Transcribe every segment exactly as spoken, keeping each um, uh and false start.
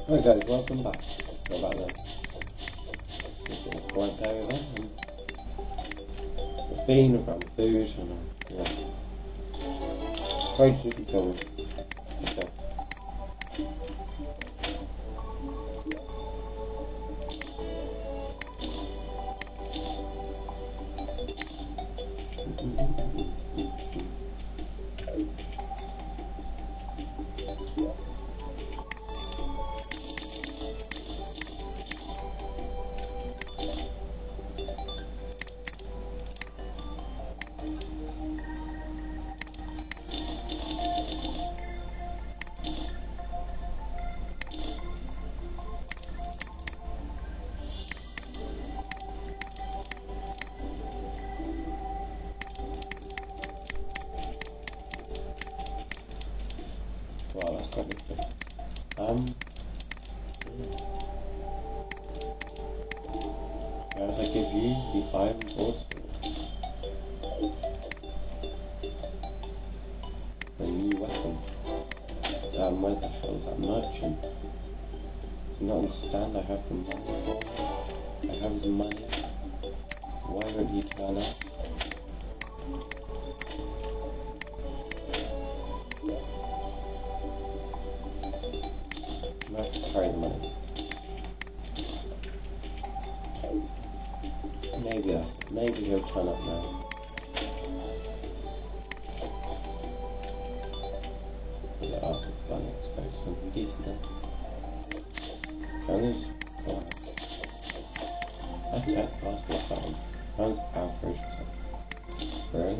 Right guys, welcome back. What about that? Just a blank area there. It's been around food and uh, yeah. Ready to do some filming. Let's go. Wow, that's quite good. Um, yeah. As I give you the iron broadsword, a new weapon. Um, where the hell is that merchant? Does he not understand I have the money for him? I have his money. Why won't he turn up? I have to carry the money. Maybe that's it. Maybe he'll turn up now. Yeah, I was bunny expect something decent then. Cannons? Wow. That text last what's that one? That one's average or something. Really?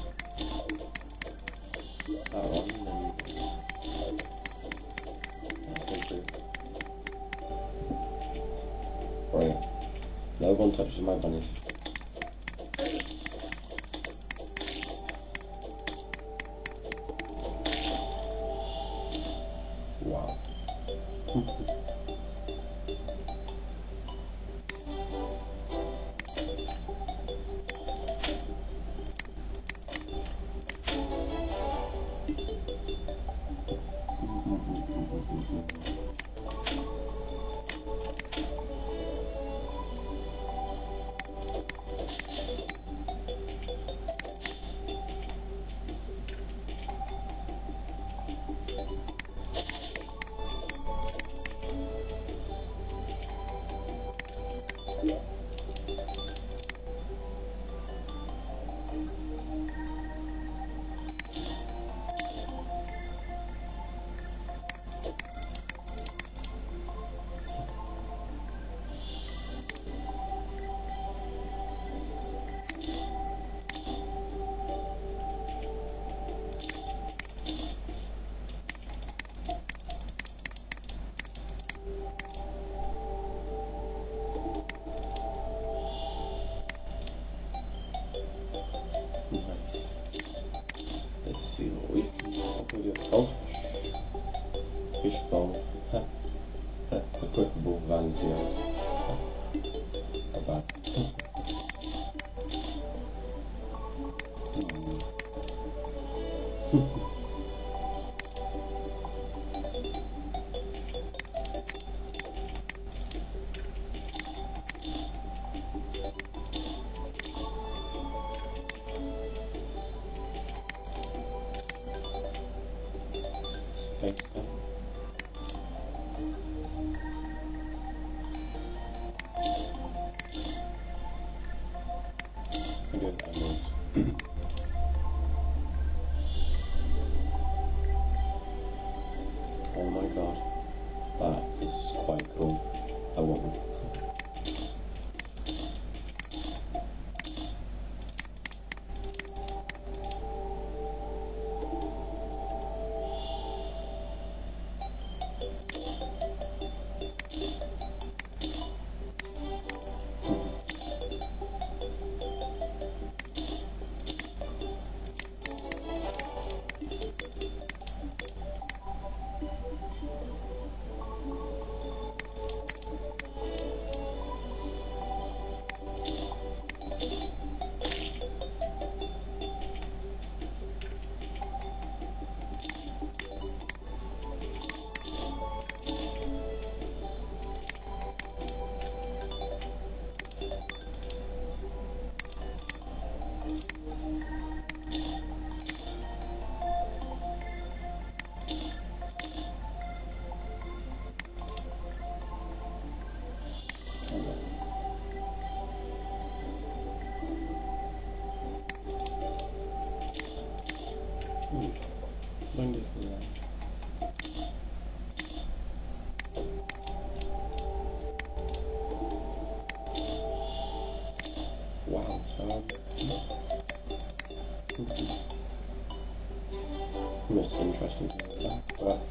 That one and brilliant. No one touches my bunnies. Wow. Nice. Let's see what we can do. I'll put you a goldfish. Fish bowl. A quick ball vanity out. Not bad. Thanks, man. I do it emeralds. Oh my god. That is quite cool. I want one. Hmm. When did we land? Wow, son. Most interesting thing about that. Well,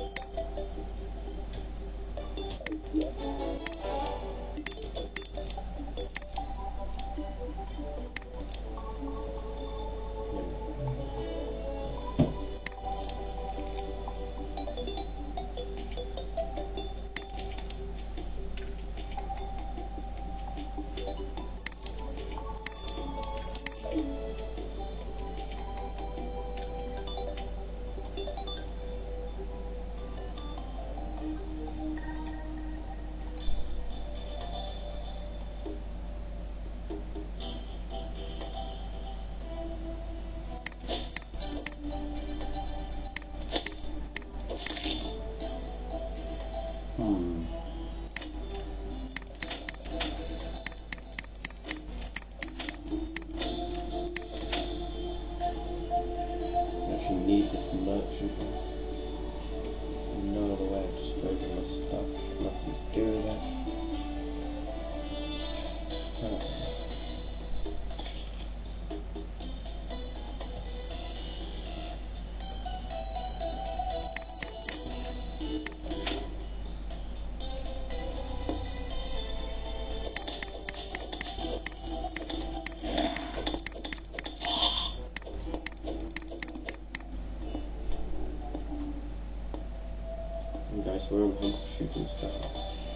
hmm. Actually need this merchant one. No other way of disposing of my stuff. Nothing to do with it. Oh. Okay, so we're on hunt for shooting stars.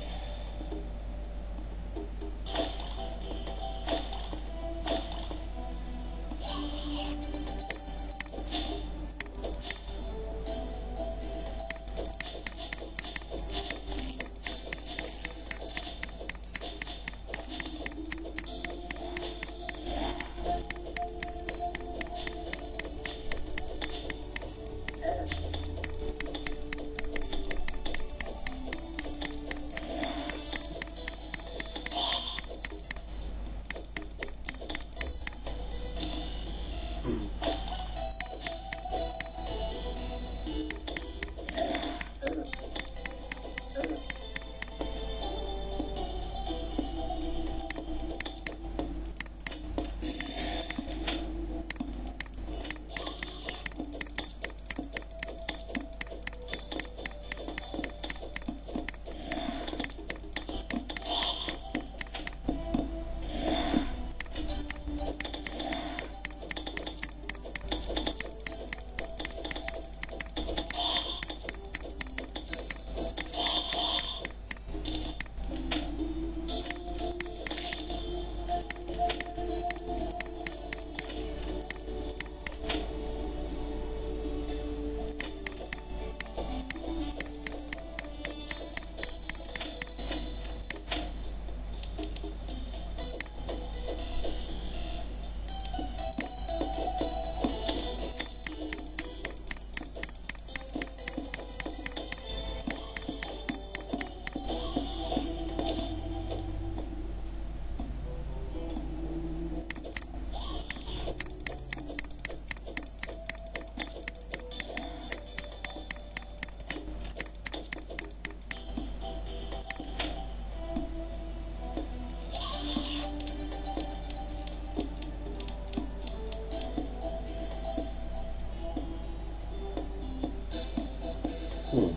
Hmm.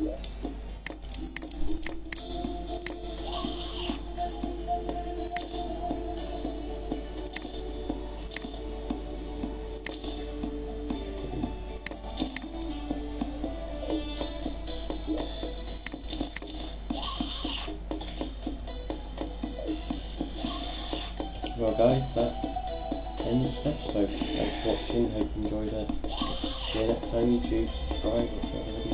Well guys, that ends this episode. Thanks for watching, hope you enjoyed it. See you next time YouTube, subscribe, watch other videos.